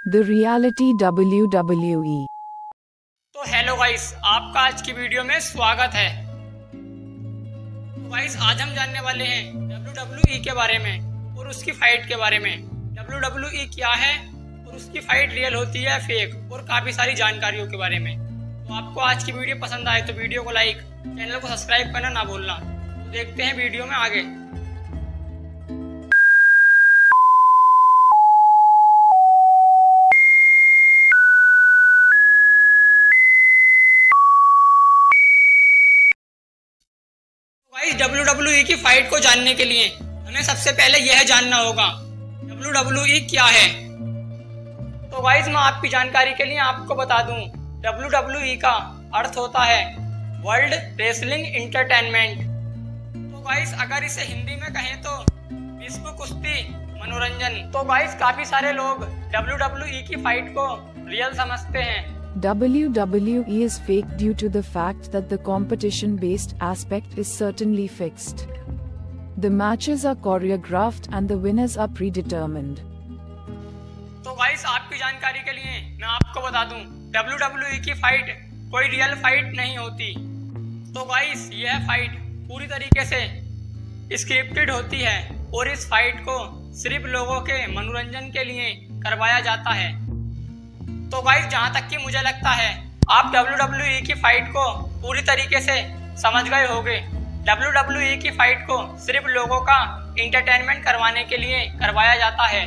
The reality WWE. तो hello guys, आपका आज की वीडियो में स्वागत है। तो गाइस, आज हम जानने वाले हैं WWE के बारे में और उसकी फाइट के बारे में। WWE क्या है और उसकी फाइट रियल होती है फेक, और काफ़ी सारी जानकारियों के बारे में। तो आपको आज की वीडियो पसंद आए तो वीडियो को लाइक, चैनल को सब्सक्राइब करना ना भूलना। तो देखते हैं वीडियो में आगे। गाइस, WWE की फाइट को जानने के लिए हमें सबसे पहले यह जानना होगा WWE क्या है। तो गाइस, मैं आपकी जानकारी के लिए आपको बता दूं, WWE का अर्थ होता है वर्ल्ड रेसलिंग एंटरटेनमेंट। तो गाइस, अगर इसे हिंदी में कहें तो विश्व कुश्ती मनोरंजन। तो गाइस, काफी सारे लोग WWE की फाइट को रियल समझते हैं। WWE is fake due to the fact that the competition-based aspect is certainly fixed. The matches are choreographed and the winners are predetermined. तो गाइस, आपकी जानकारी के लिए मैं आपको बता दूं, WWE की फाइट कोई रियल फाइट नहीं होती। तो गाइस, यह फाइट पूरी तरीके से स्क्रिप्टेड होती है और इस फाइट को सिर्फ लोगों के मनोरंजन के लिए करवाया जाता है। तो गाइस, जहां तक कि मुझे लगता है आप WWE की फाइट को पूरी तरीके से समझ गए होंगे। WWE की फाइट को सिर्फ लोगों का एंटरटेनमेंट करवाने के लिए करवाया जाता है।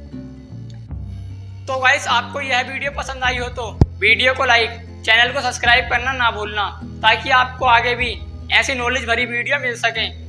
तो गाइस, आपको यह वीडियो पसंद आई हो तो वीडियो को लाइक, चैनल को सब्सक्राइब करना ना भूलना, ताकि आपको आगे भी ऐसी नॉलेज भरी वीडियो मिल सके।